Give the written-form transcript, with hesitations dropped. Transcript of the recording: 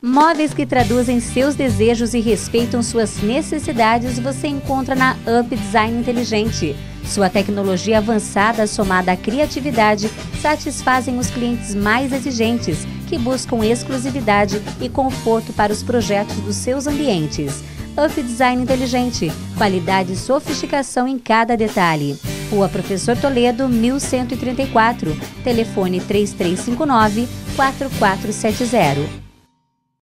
Móveis que traduzem seus desejos e respeitam suas necessidades você encontra na Up Design Inteligente. Sua tecnologia avançada somada à criatividade satisfazem os clientes mais exigentes, que buscam exclusividade e conforto para os projetos dos seus ambientes. Up Design Inteligente, qualidade e sofisticação em cada detalhe. Rua Professor Toledo, 1134, telefone 3359-4470.